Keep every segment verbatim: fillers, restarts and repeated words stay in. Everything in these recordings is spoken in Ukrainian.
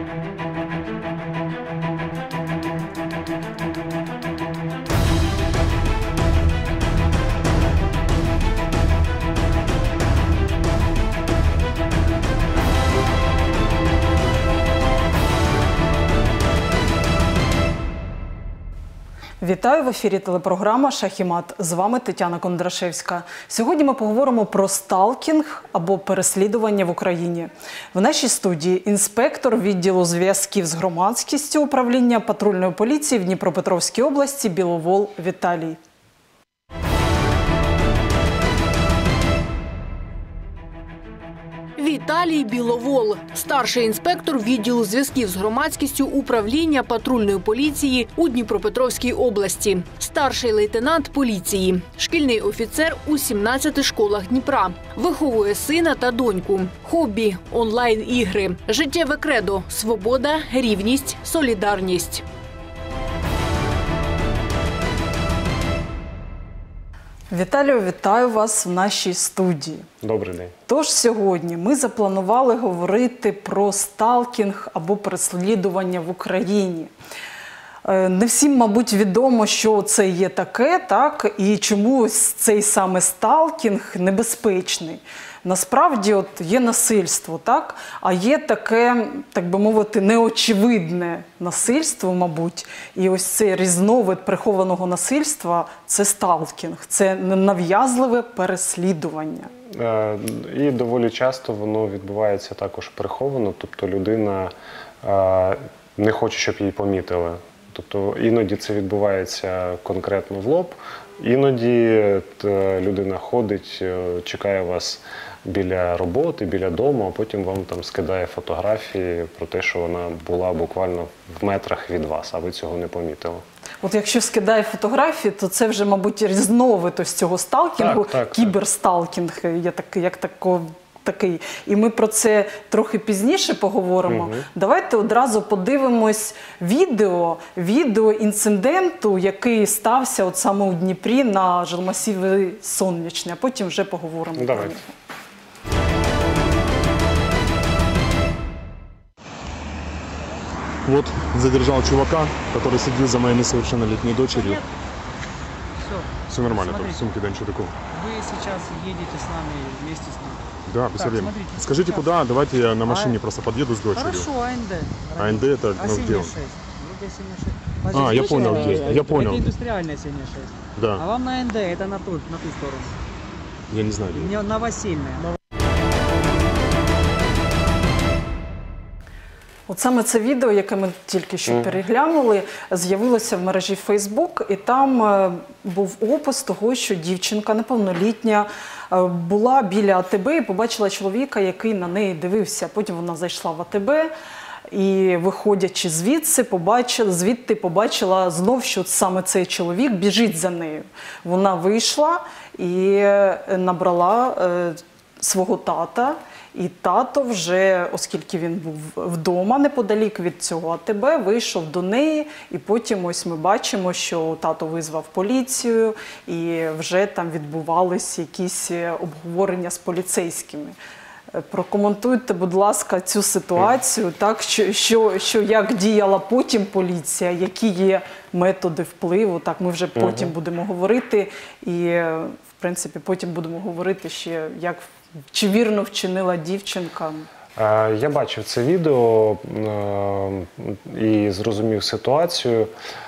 Вітаю, в ефірі телепрограма «Шах і мат». З вами Тетяна Кондрашевська. Сьогодні ми поговоримо про сталкінг або переслідування в Україні. В нашій студії інспектор відділу зв'язків з громадськістю управління патрульної поліції в Дніпропетровській області Біловол Віталій. Віталій Біловол – старший інспектор відділу зв'язків з громадськістю управління патрульної поліції у Дніпропетровській області. Старший лейтенант поліції. Шкільний офіцер у сімнадцяти школах Дніпра. Виховує сина та доньку. Хобі – онлайн-ігри. Життєве кредо – свобода, рівність, солідарність. Віталію, вітаю вас в нашій студії. Добрий день. Тож сьогодні ми запланували говорити про сталкінг або переслідування в Україні. Не всім, мабуть, відомо, що це є таке, так, і чому цей саме сталкінг небезпечний. Насправді, от є насильство, так, а є таке, так би мовити, неочевидне насильство, мабуть. І ось цей різновид прихованого насильства – це сталкінг, це нав'язливе переслідування. І доволі часто воно відбувається також приховано, тобто людина не хоче, щоб її помітили. Тобто іноді це відбувається конкретно в лоб, іноді людина ходить, чекає вас біля роботи, біля дому, а потім вам там скидає фотографії про те, що вона була буквально в метрах від вас, а ви цього не помітили. От якщо скидає фотографії, то це вже, мабуть, різновид ось цього сталкінгу, так, так, кіберсталкінг, як, як такого. Такий. І ми про це трохи пізніше поговоримо. Угу. Давайте одразу подивимось відео, відео інциденту, який стався от саме у Дніпрі на жилмасиві Сонячне, а потім вже поговоримо Давайте. про нього. Вот задержал чувака, который следил за моей несовершеннолетней дочерью. Все. Все нормально, Смотрите. там сумки, да, ничего такого. Вы сейчас едете с нами, вместе с нами. Да, без Так, проблем. смотрите, Скажите, сейчас. куда? Давайте я на машине А, просто подъеду с дочерью. Хорошо, АНД. АНД это, ну, где он? шесть. Вот осенняя шесть. А, Подождите, я понял, э, где. э, Я понял. Это индустриальная осенняя шесть. А Да, вам на АНД, это на ту, на ту сторону. я не знаю. где. Не новосельная. От саме це відео, яке ми тільки що mm. переглянули, з'явилося в мережі Facebook, і там е, був опис того, що дівчинка неповнолітня е, була біля АТБ і побачила чоловіка, який на неї дивився. Потім вона зайшла в АТБ і, виходячи звідси, побачила, звідти побачила знов, що саме цей чоловік біжить за нею. Вона вийшла і набрала е, свого тата. І тато вже, оскільки він був вдома неподалік від цього АТБ, вийшов до неї, і потім ось ми бачимо, що тато визвав поліцію, і вже там відбувалися якісь обговорення з поліцейськими. Прокоментуйте, будь ласка, цю ситуацію, так, що, що, що як діяла потім поліція, які є методи впливу, так, ми вже потім угу. будемо говорити, і, в принципі, потім будемо говорити ще, як чи вірно вчинила дівчинка? Я бачив це відео і зрозумів ситуацію.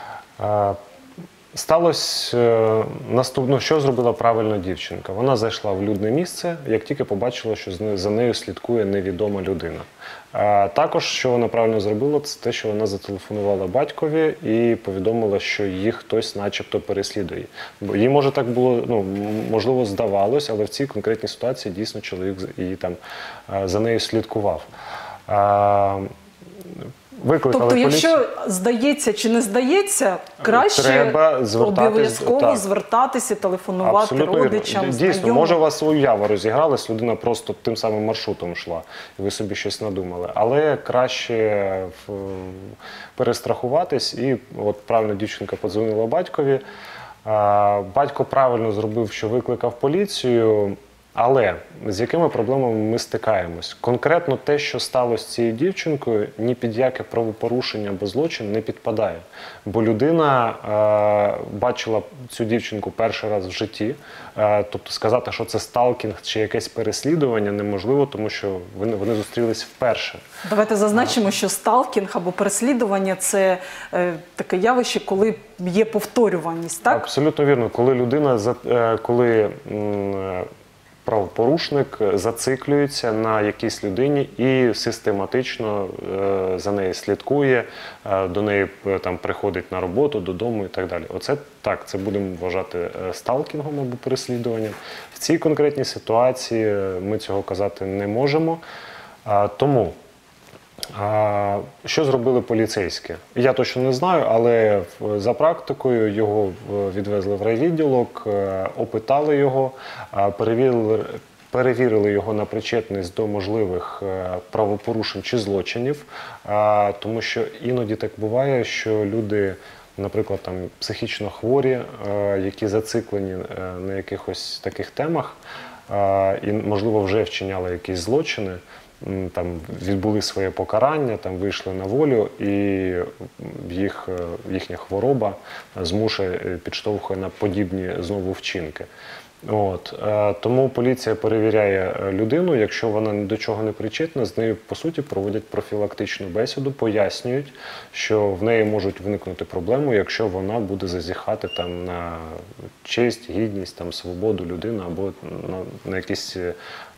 Сталося наступне, що зробила правильно дівчинка. Вона зайшла в людне місце, як тільки побачила, що за нею слідкує невідома людина. А також, що вона правильно зробила, це те, що вона зателефонувала батькові і повідомила, що її хтось начебто переслідує. Бо їй, може, так було, ну, можливо, здавалось, але в цій конкретній ситуації дійсно чоловік її там за нею слідкував. А, Викликали тобто, поліцію. якщо здається чи не здається, краще обов'язково звертатися, телефонувати абсолютно родичам, дійсно, знайомим. може, у вас уява розігралась, людина просто тим самим маршрутом йшла, і ви собі щось надумали. Але краще перестрахуватись, і от правильно дівчинка подзвонила батькові. Батько правильно зробив, що викликав поліцію. Але з якими проблемами ми стикаємось? Конкретно те, що сталося з цією дівчинкою, ні під яке правопорушення або злочин не підпадає. Бо людина е, бачила цю дівчинку перший раз в житті, е, тобто сказати, що це сталкінг чи якесь переслідування неможливо, тому що вони, вони зустрілись вперше. Давайте зазначимо, що сталкінг або переслідування – це е, таке явище, коли є повторюваність, так? Абсолютно вірно. Коли людина, за- е, коли м, правопорушник зациклюється на якійсь людині і систематично е, за нею слідкує, е, до неї е, там приходить на роботу, додому і так далі. Оце так, це будемо вважати е, сталкінгом або переслідуванням. В цій конкретній ситуації е, ми цього казати не можемо. А, тому а, що зробили поліцейські? Я точно не знаю, але в- за практикою його в- відвезли в райвідділок, е, опитали його, а, перевірили, перевірили його на причетність до можливих е, правопорушень чи злочинів, а, тому що іноді так буває, що люди, наприклад, там психічно хворі, е, які зациклені е, на якихось таких темах, е, і, можливо, вже вчиняли якісь злочини, м, там відбули своє покарання, там вийшли на волю, і їх, е, їхня хвороба змушує, е, підштовхує на подібні знову вчинки. От, е, тому поліція перевіряє е, людину, якщо вона ні до чого не причетна, з нею, по суті, проводять профілактичну бесіду, пояснюють, що в неї можуть виникнути проблеми, якщо вона буде зазіхати там на честь, гідність, там, свободу людини або на, на якийсь е,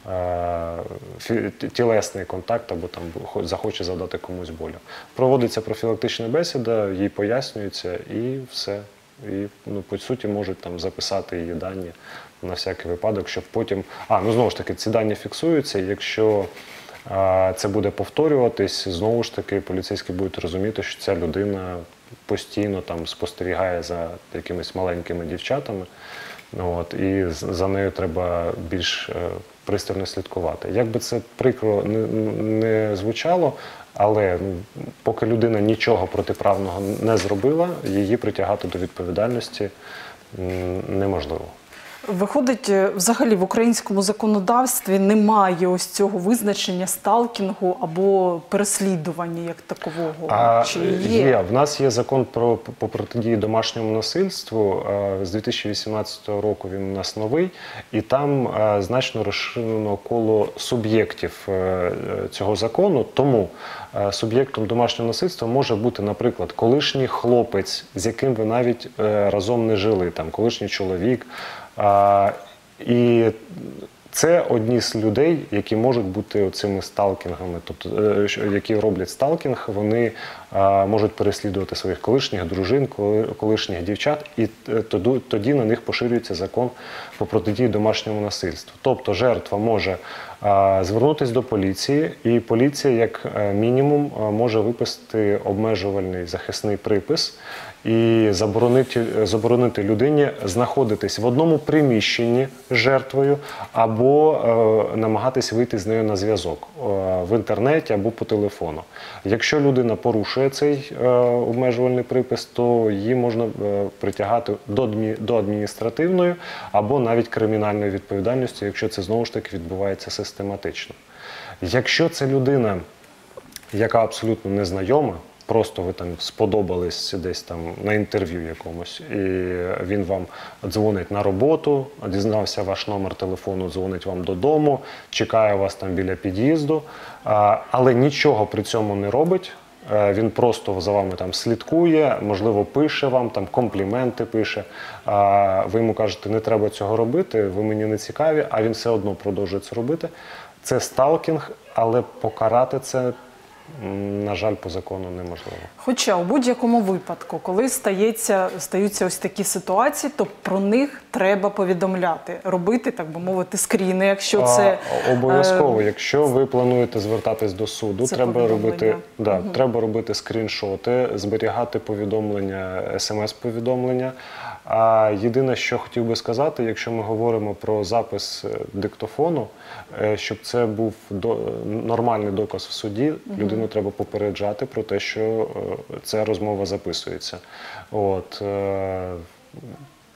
фі- тілесний контакт, або там хо- захоче завдати комусь болю. Проводиться профілактична бесіда, їй пояснюється і все. І, ну, по суті, можуть там записати її дані на всякий випадок, щоб потім... А, ну, знову ж таки, ці дані фіксуються, і якщо а, це буде повторюватись, знову ж таки, поліцейські будуть розуміти, що ця людина постійно там спостерігає за якимись маленькими дівчатами, от, і з- за нею треба більш е, пристально слідкувати. Як би це прикро не, не звучало, але ну, поки людина нічого протиправного не зробила, її притягати до відповідальності м, неможливо. Виходить, е, взагалі в українському законодавстві немає ось цього визначення сталкінгу або переслідування як такового. А Чи є? є? В нас є закон про, по протидії домашньому насильству. Е, З дві тисячі вісімнадцятого року він у нас новий, і там е, значно розширено коло суб'єктів е, цього закону. Тому е, суб'єктом домашнього насильства може бути, наприклад, колишній хлопець, з яким ви навіть е, разом не жили, там, колишній чоловік. А, і це одні з людей, які можуть бути цими сталкінгами, тобто е, що- які роблять сталкінг, вони а, можуть переслідувати своїх колишніх дружин, коли- колишніх дівчат, і е, тоді, тоді на них поширюється закон по протидії домашньому насильству. Тобто жертва може а, звернутися до поліції, і поліція, як е, мінімум, а, може виписати обмежувальний захисний припис і заборонити, заборонити людині знаходитись в одному приміщенні з жертвою або е, намагатись вийти з нею на зв'язок е, в інтернеті або по телефону. Якщо людина порушує цей е, обмежувальний припис, то її можна е, притягати до, адмі, до адміністративної або навіть кримінальної відповідальності, якщо це знову ж таки відбувається систематично. Якщо це людина, яка абсолютно незнайома, просто ви там сподобались десь там на інтерв'ю якомусь, і він вам дзвонить на роботу, дізнався ваш номер телефону, дзвонить вам додому, чекає вас там біля під'їзду, а, але нічого при цьому не робить. Е, Він просто за вами там слідкує, можливо, пише вам, там компліменти пише. А ви йому кажете, не треба цього робити, ви мені не цікаві, а він все одно продовжує це робити. Це сталкінг, але покарати це, м, на жаль, по закону неможливо. Хоча у будь-якому випадку, коли стається, стаються ось такі ситуації, то про них треба повідомляти, робити, так би мовити, скріни, якщо це... А, обов'язково, е, якщо ви плануєте звертатись до суду, це треба повідомлення. робити, да, треба робити скріншоти, зберігати повідомлення, смс-повідомлення. А єдине, що хотів би сказати, якщо ми говоримо про запис е, диктофону, е, щоб це був до, нормальний доказ в суді, людину треба попереджати про те, що е, ця розмова записується. От, е,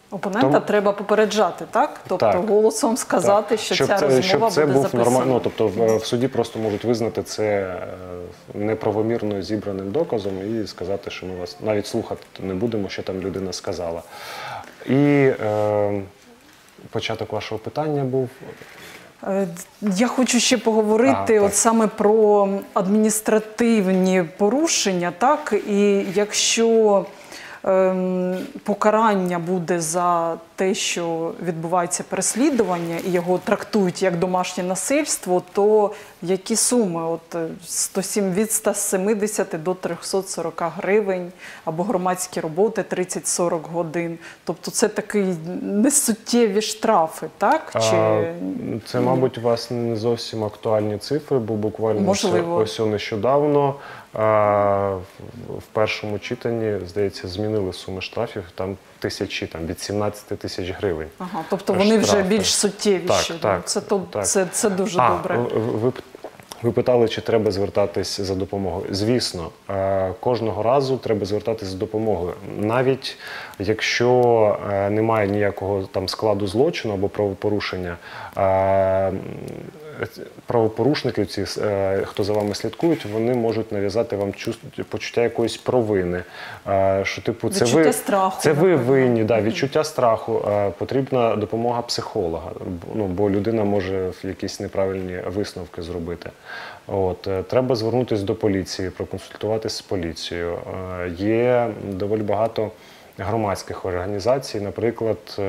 Опонента Тому- треба попереджати, так? Тобто Так. голосом сказати, Так. що щоб ця це, розмова щоб це буде був записана. нормально. Ну, тобто в, в суді просто можуть визнати це е, неправомірно зібраним доказом і сказати, що ми вас навіть слухати не будемо, що там людина сказала. І е, початок вашого питання був. Е, Я хочу ще поговорити А, так. от саме про адміністративні порушення, так? І якщо ем, покарання буде за те, що відбувається переслідування, і його трактують як домашнє насильство, то які суми? От е, сто сім, від ста сімдесяти до трьохсот сорока гривень, або громадські роботи тридцять-сорок годин. Тобто це такі несуттєві штрафи, так? Чи... А, це, мабуть, у вас не зовсім актуальні цифри, бо буквально Можливо. ось нещодавно а, в- в першому читанні, здається, змінили суми штрафів, там тисячі, там від сімнадцяти тисяч гривень. Ага, тобто вони вже штрафи. більш суттєвіші. Так, так, це, то, так. Це, це дуже А, добре. ви, ви, ви питали, чи треба звертатись за допомогою. Звісно, е, кожного разу треба звертатись за допомогою. Навіть якщо е, немає ніякого там складу злочину або правопорушення, е, правопорушники, ці, е, хто за вами слідкують, вони можуть нав'язати вам чувство, почуття якоїсь провини. Е, що, типу, це Відчуття ви, страху, Це ви напевно. винні, да, відчуття страху. Е, потрібна допомога психолога, ну, бо людина може якісь неправильні висновки зробити. От, е, треба звернутися до поліції, проконсультуватися з поліцією. Е, є доволі багато громадських організацій, наприклад, е,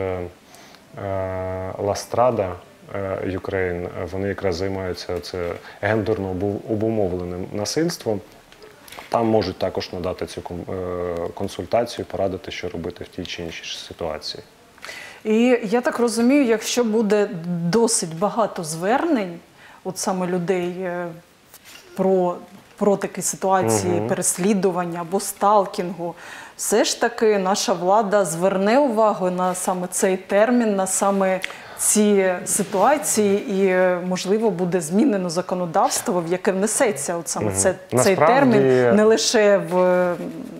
е, Ластрада Ukraine, вони якраз займаються це гендерно обу- обумовленим насильством. Там можуть також надати цю кон- е, консультацію, порадити, що робити в тій чи іншій ситуації. І я так розумію, якщо буде досить багато звернень, от саме людей е, про, про такі ситуації Мгм. переслідування або сталкінгу, все ж таки наша влада зверне увагу на саме цей термін, на саме ці ситуації, і, е, можливо, буде змінено законодавство, в яке внесеться от саме Мгм. це, цей Насправді- термін, не лише в,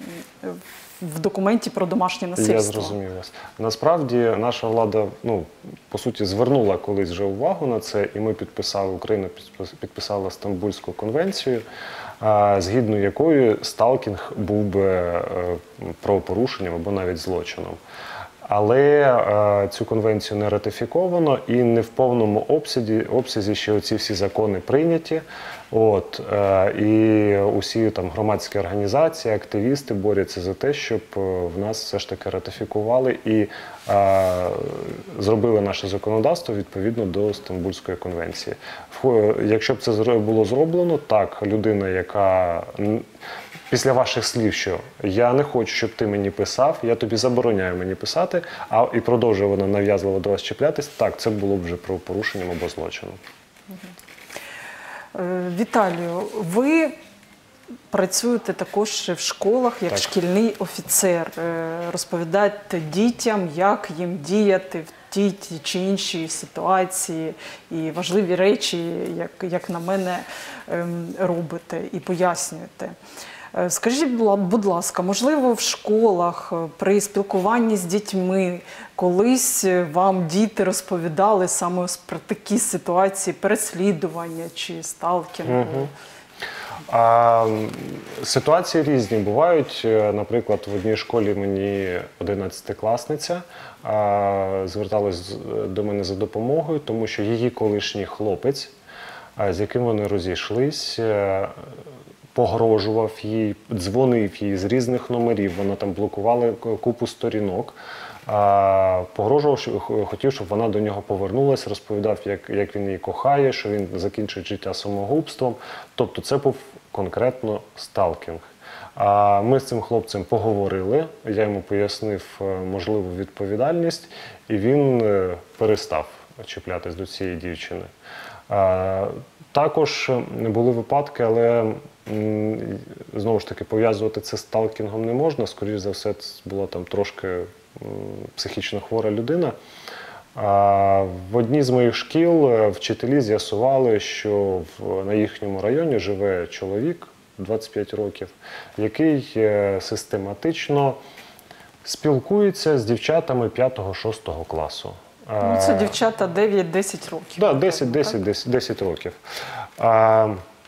в документі про домашнє насильство. Я зрозумів вас. Насправді наша влада, ну, по суті, звернула колись вже увагу на це, і ми підписали, Україна підпис- підписала Стамбульську конвенцію, а, згідно якої сталкінг був би е, правопорушенням або навіть злочином. Але е, цю конвенцію не ратифіковано і не в повному обсязі, обсязі ще оці всі закони прийняті. От, е, і усі там громадські організації, активісти борються за те, щоб е, в нас все ж таки ратифікували і е, зробили наше законодавство відповідно до Стамбульської конвенції. Вхо- Якщо б це зро- було зроблено, так, людина, яка н- після ваших слів, що я не хочу, щоб ти мені писав, я тобі забороняю мені писати, а і продовжує вона нав'язливо до вас чіплятись, так, це було б вже правопорушенням або злочином. Е, Віталію, ви працюєте також в школах як Так. шкільний офіцер. Е, Розповідаєте дітям, як їм діяти в тій чи іншій ситуації, і важливі речі, як, як на мене, ем, робите і пояснюєте. Е, Скажіть, була- будь ласка, можливо, в школах, е, при спілкуванні з дітьми, колись е, вам діти розповідали саме ось про такі ситуації переслідування чи сталкінгу? Мгм. А, м, ситуації різні бувають. Е, Наприклад, в одній школі мені одинадцятикласниця а, зверталась з- до мене за допомогою, тому що її колишній хлопець, а, з яким вони розійшлись, е, погрожував їй, дзвонив їй з різних номерів, вона там блокувала к- купу сторінок. А, Погрожував, що х- хотів, щоб вона до нього повернулася, розповідав, як, як він її кохає, що він закінчить життя самогубством. Тобто це був конкретно сталкінг. А ми з цим хлопцем поговорили, я йому пояснив е, можливу відповідальність, і він е, перестав чіплятись до цієї дівчини. А, Також були випадки, але м, знову ж таки пов'язувати це з сталкінгом не можна. Скоріше за все, це була там трошки м, психічно хвора людина. А в одній з моїх шкіл е, вчителі з'ясували, що в, на їхньому районі живе чоловік двадцять п'ять років, який е, систематично Спілкується з дівчатами п'ятого-шостого класу. Ну, це дівчата дев'ять-десять років. Так, десять років. А,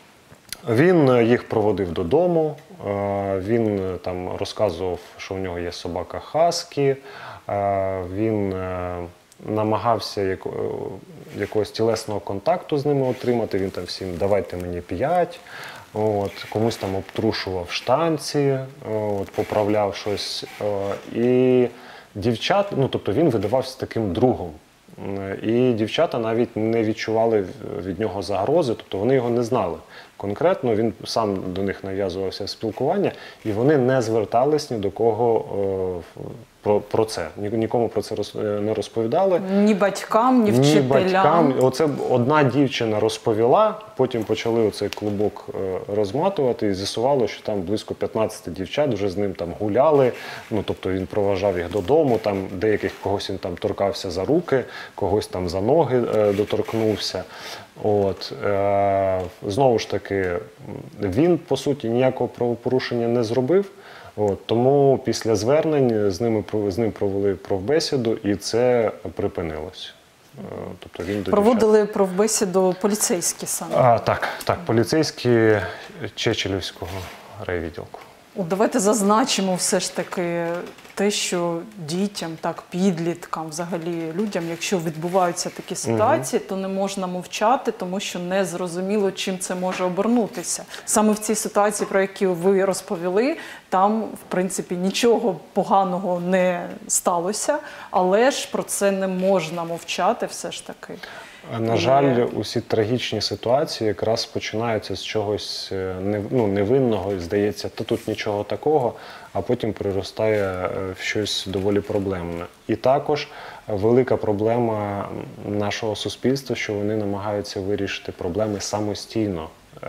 він їх проводив додому, а, він там розказував, що у нього є собака Хаскі, а, він а, намагався яко, якогось тілесного контакту з ними отримати, він там всім «давайте мені п'ять», от, комусь там обтрушував штанці, от, поправляв щось. І дівчат, ну тобто він видавався таким другом. І дівчата навіть не відчували від нього загрози, тобто вони його не знали. Конкретно він сам до них нав'язувався спілкування, і вони не звертались ні до кого е, про, про це. Нікому про це роз, не розповідали. Ні батькам, ні вчителям. Ні батькам. Оце одна дівчина розповіла, потім почали оцей клубок е, розматувати і з'ясувало, що там близько п'ятнадцяти дівчат вже з ним там гуляли. Ну, тобто він проважав їх додому, там деяких когось він там торкався за руки, когось там за ноги е, доторкнувся. От, е, знову ж таки, він, по суті, ніякого правопорушення не зробив, от, тому після звернень з, ними, з ним провели профбесіду і це припинилось. Е, тобто він Проводили дівчат... профбесіду поліцейські саме? А, так, так, поліцейські Чечелівського райвідділку. От давайте зазначимо все ж таки те, що дітям, так, підліткам, взагалі людям, якщо відбуваються такі ситуації, угу. то не можна мовчати, тому що не зрозуміло, чим це може обернутися. Саме в цій ситуації, про яку ви розповіли, там, в принципі, нічого поганого не сталося, але ж про це не можна мовчати все ж таки. На жаль, усі трагічні ситуації якраз починаються з чогось ну, невинного, і здається, та тут нічого такого, а потім приростає в щось доволі проблемне. І також велика проблема нашого суспільства, що вони намагаються вирішити проблеми самостійно.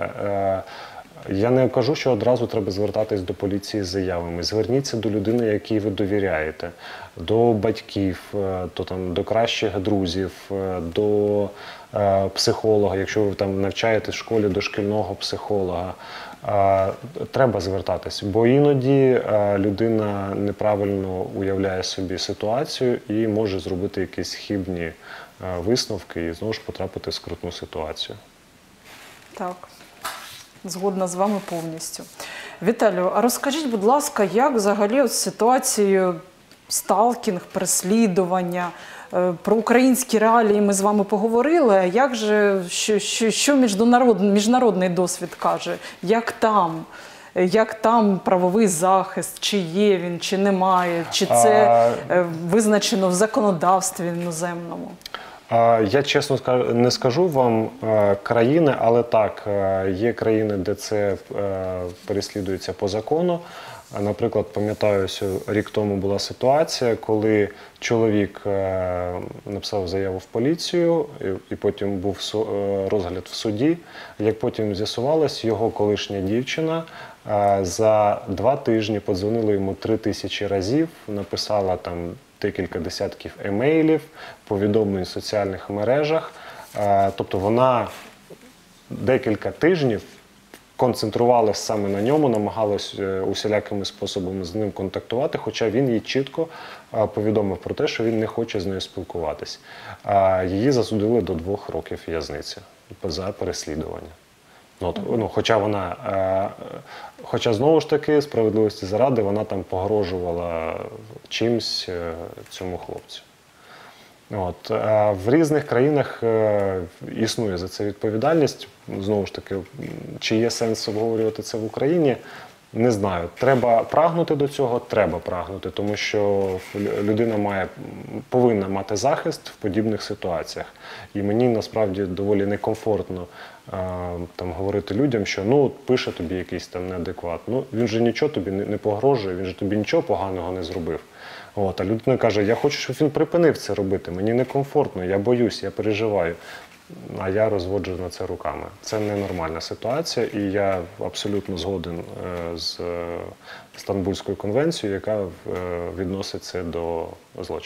Я не кажу, що одразу треба звертатись до поліції з заявами. Зверніться до людини, якій ви довіряєте, до батьків, до, там, до кращих друзів, до е, психолога, якщо ви там навчаєтесь в школі, до шкільного психолога. Е, треба звертатись, бо іноді е, людина неправильно уявляє собі ситуацію і може зробити якісь хибні е, висновки і знову ж потрапити в скрутну ситуацію. Так. Згодна з вами повністю. Віталію, а розкажіть, будь ласка, як взагалі от ситуацію сталкінг, переслідування, про українські реалії ми з вами поговорили, а як же, що, що, що міжнародний, міжнародний досвід каже? Як там? Як там правовий захист? Чи є він, чи немає? Чи це а... визначено в законодавстві іноземному? Я чесно не скажу вам країни, але так, є країни, де це переслідується по закону. Наприклад, пам'ятаю, що рік тому була ситуація, коли чоловік написав заяву в поліцію, і потім був розгляд в суді. Як потім з'ясувалось, його колишня дівчина за два тижні подзвонила йому три тисячі разів, написала там декілька десятків емейлів, повідомлень в соціальних мережах. Тобто вона декілька тижнів концентрувалася саме на ньому, намагалася усілякими способами з ним контактувати, хоча він їй чітко повідомив про те, що він не хоче з нею спілкуватись. Її засудили до двох років в'язниці за переслідування. От, ну, хоча вона, е, хоча знову ж таки, справедливості заради, вона там погрожувала чимсь е, цьому хлопцю. От, е, в різних країнах е, існує за це відповідальність. Знову ж таки, чи є сенс обговорювати це в Україні, не знаю. Треба прагнути до цього, треба прагнути, тому що людина має, повинна мати захист в подібних ситуаціях. І мені насправді доволі некомфортно а, там, говорити людям, що ну, пише тобі якийсь там неадекват. Ну, він же нічого тобі не, не погрожує, він же тобі нічого поганого не зробив. От, а людина каже, я хочу, щоб він припинив це робити, мені некомфортно, я боюсь, я переживаю. А я розводжу на це руками. Це ненормальна ситуація, і я абсолютно згоден з Стамбульською конвенцією, яка відносить це до злочинів.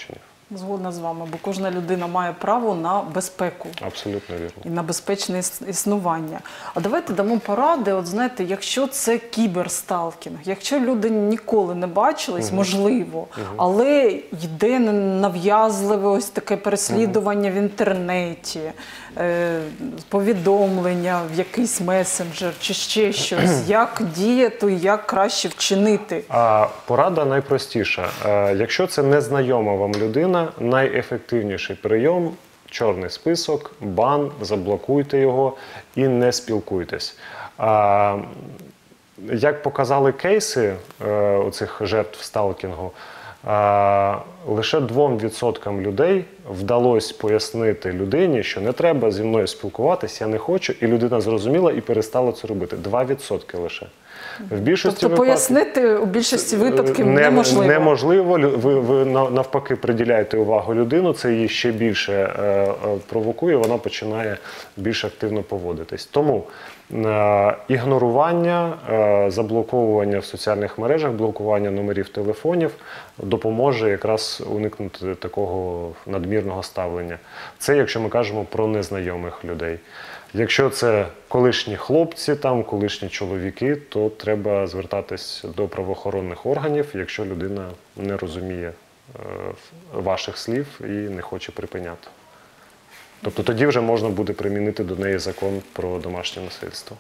Згодна з вами, бо кожна людина має право на безпеку. Абсолютно вірно. І на безпечне іс- існування. А давайте дамо поради, от знаєте, якщо це кіберсталкінг, якщо люди ніколи не бачились, можливо, але йде нав'язливе ось таке переслідування в інтернеті, е, повідомлення в якийсь месенджер чи ще щось, як діяти, як краще вчинити. А порада найпростіша. Е, Якщо це незнайома вам людина, найефективніший прийом – чорний список, бан, заблокуйте його і не спілкуйтесь. А, як показали кейси е, оцих жертв сталкінгу, е, лише двом відсоткам людей вдалося пояснити людині, що не треба зі мною спілкуватися, я не хочу, і людина зрозуміла і перестала це робити. Два відсотки лише. В більшості Тобто випадків- пояснити у більшості випадків Не- неможливо. Неможливо. Лю- Ви, ви на- навпаки приділяєте увагу людину, це її ще більше е, е, провокує, вона починає більш активно поводитись. Тому е, ігнорування, е, заблоковування в соціальних мережах, блокування номерів телефонів допоможе якраз уникнути такого надмірного ставлення. Це якщо ми кажемо про незнайомих людей. Якщо це колишні хлопці, там, колишні чоловіки, то треба звертатись до правоохоронних органів, якщо людина не розуміє е, ваших слів і не хоче припиняти. Тобто тоді вже можна буде примінити до неї закон про домашнє насильство.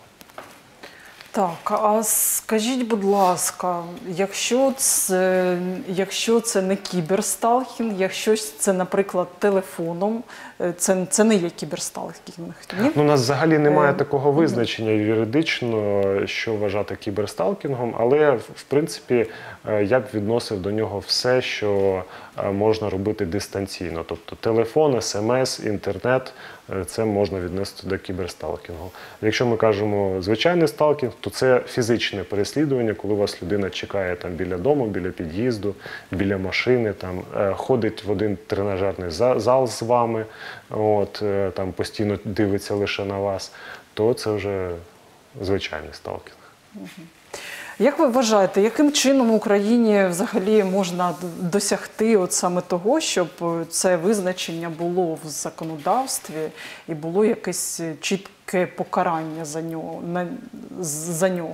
Так, а скажіть, будь ласка, якщо це, якщо це не кіберсталкінг, якщо це, наприклад, телефоном, це, це не є кіберсталкінг, ні? Ну, у нас взагалі немає Е, такого визначення юридично, що вважати кіберсталкінгом, але, в принципі, е, я б відносив до нього все, що е, можна робити дистанційно. Тобто телефон, смс, інтернет е, – це можна віднести до кіберсталкінгу. Якщо ми кажемо звичайний сталкінг, то це фізичне переслідування, коли вас людина чекає там біля дому, біля під'їзду, біля машини, там, е, ходить в один тренажерний за- зал з вами, от, е, там постійно дивиться лише на вас, то це вже звичайний сталкінг. Як ви вважаєте, яким чином в Україні взагалі можна д- досягти от саме того, щоб це визначення було в законодавстві і було якесь чітке покарання за нього? На, за нього?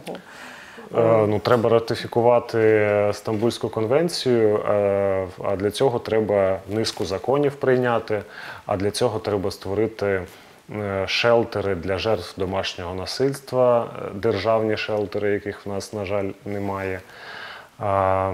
Е, Ну, треба ратифікувати Стамбульську конвенцію, е, а для цього треба низку законів прийняти, а для цього треба створити е, шелтери для жертв домашнього насильства, е, державні шелтери, яких в нас, на жаль, немає. А,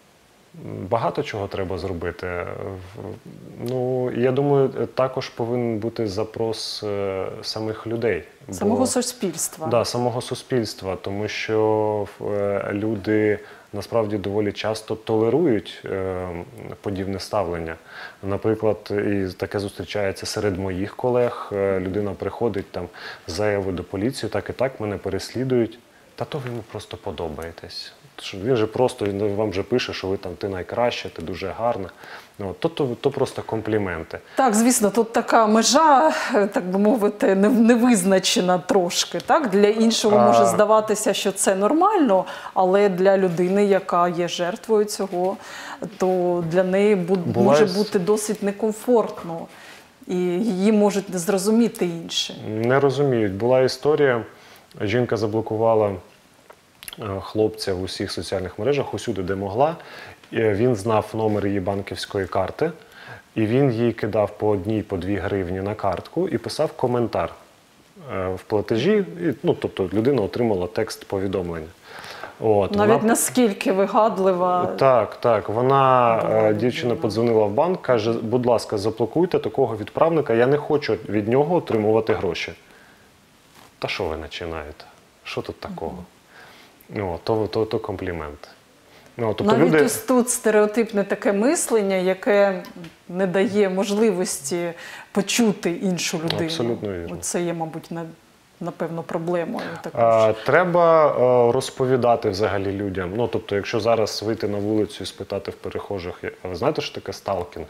Багато чого треба зробити. В- Ну, я думаю, також повинен бути запрос е, самих людей. бо- Самого суспільства? Да, самого суспільства, тому що е, люди насправді доволі часто толерують е, подібне ставлення. Наприклад, і таке зустрічається серед моїх колег. Е, людина приходить там з заявою до поліції, так і так мене переслідують. Та то ви йому просто подобаєтесь. Що Він же просто він вам же пише, що ви там ти найкраща, ти дуже гарна. Ну, то, то, то просто компліменти. Так, звісно, тут така межа, е, так би мовити, не- невизначена трошки. Так? Для іншого А- може здаватися, що це нормально, але для людини, яка є жертвою цього, то для неї бу- Буває може с- бути досить некомфортно. І її можуть не зрозуміти інші. Не розуміють. Була історія, жінка заблокувала е, хлопця в усіх соціальних мережах, усюди, де могла. Е, Він знав номер її банківської карти, і він їй кидав по одній, по дві гривні на картку і писав коментар е, в платежі. І, ну, тобто людина отримала текст повідомлення. От, Навіть вона- наскільки вигадлива. Так, так. Вона, Була е, людина. дівчина подзвонила в банк, каже, будь ласка, заблокуйте такого відправника, я не хочу від нього отримувати гроші. Та що ви починаєте? Що тут такого? Ну, то, то, то комплімент. Ну, тобто Навіть люди... ось тут стереотипне таке мислення, яке не дає можливості почути іншу людину. Абсолютно вірно. Це є, мабуть, на- напевно, проблемою також. А, треба е, розповідати взагалі людям. Ну, тобто, якщо зараз вийти на вулицю і спитати в перехожих, а ви знаєте, що таке сталкінг?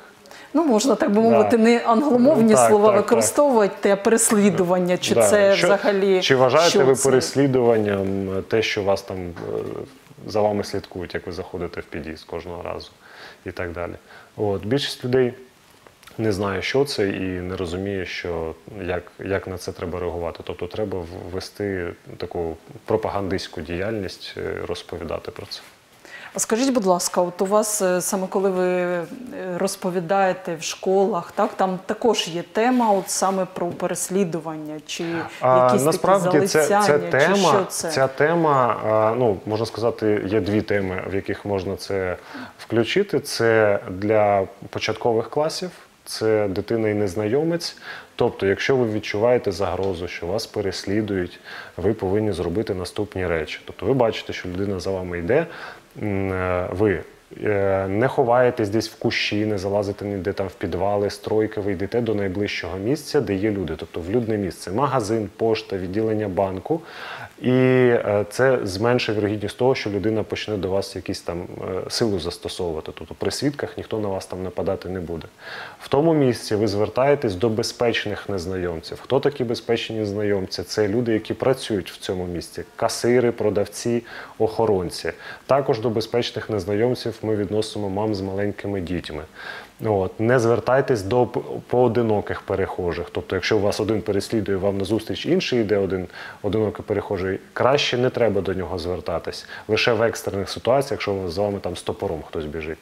Ну, можна, так би Да. мовити, не англомовні Так, слова так, так. використовувати, а переслідування, чи Да. це Що- взагалі... Чи вважаєте що ви це? переслідуванням те, що вас там е, за вами слідкують, як ви заходите в під'їзд кожного разу і так далі? От. Більшість людей не знає, що це, і не розуміє, що, як, як на це треба реагувати. Тобто треба ввести таку пропагандистську діяльність, е, розповідати про це. А скажіть, будь ласка, от у вас е, саме коли ви е, розповідаєте в школах, так, там також є тема от саме про переслідування, чи якісь Насправді такі це, залицяння, це чи тема, що це? ця тема, а, ну, можна сказати, є дві теми, в яких можна це включити. Це для початкових класів, це дитина і незнайомець. Тобто, якщо ви відчуваєте загрозу, що вас переслідують, ви повинні зробити наступні речі. Тобто ви бачите, що людина за вами йде, м, е, ви е, не ховаєтесь десь в кущі, не залазите ніде там в підвали, стройки, ви йдете до найближчого місця, де є люди. Тобто в людне місце. Магазин, пошта, відділення банку. І е, це зменшує вірогідність того, що людина почне до вас якісь там е, силу застосовувати. Тобто при свідках ніхто на вас там нападати не буде. В тому місці ви звертаєтесь до безпечних незнайомців. Хто такі безпечні незнайомці? Це люди, які працюють в цьому місці. Касири, продавці, охоронці. Також до безпечних незнайомців ми відносимо мам з маленькими дітьми. От. Не звертайтесь до п- поодиноких перехожих. Тобто, якщо у вас один переслідує, вам назустріч інший йде один одинокий перехожий, краще не треба до нього звертатись. Лише в екстрених ситуаціях, якщо за вами там з топором хтось біжить.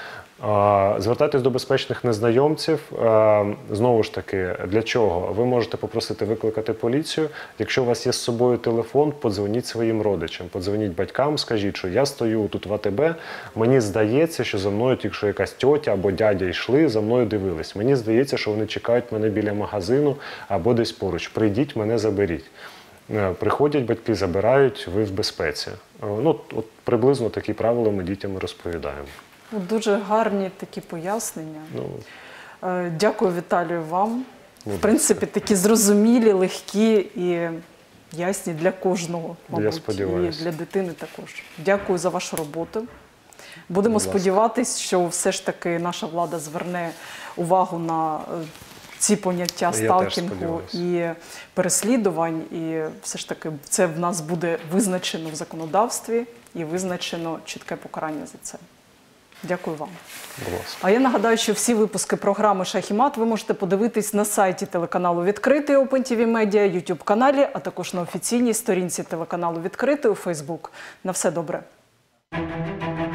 А, Звертайтесь до безпечних незнайомців. А, Знову ж таки, для чого? Ви можете попросити викликати поліцію. Якщо у вас є з собою телефон, подзвоніть своїм родичам, подзвоніть батькам, скажіть, що я стою тут в АТБ, мені здається, що за мною тільки що якась тьотя або дядя йшли, за мною дивились. Мені здається, що вони чекають мене біля магазину або десь поруч. Прийдіть, мене заберіть. Е, Приходять батьки, забирають, ви в безпеці. Е, Ну, от приблизно такі правила ми дітям розповідаємо. Ну, дуже гарні такі пояснення. Ну, Е, Дякую, Віталію, вам. В принципі, такі зрозумілі, легкі і ясні для кожного, мабуть, і сподіваюся. для дитини також. Дякую за вашу роботу. Будемо Будь ласка. сподіватись, що все ж таки наша влада зверне увагу на е, ці поняття теж сталкінгу сподіваюся. і переслідувань, і все ж таки це в нас буде визначено в законодавстві і визначено чітке покарання за це. Дякую вам. будь ласка. А я нагадаю, що всі випуски програми «Шах і мат» ви можете подивитись на сайті телеканалу «Відкритий» Open ті ві Media, YouTube-каналі, а також на офіційній сторінці телеканалу «Відкритий» у Facebook. На все добре.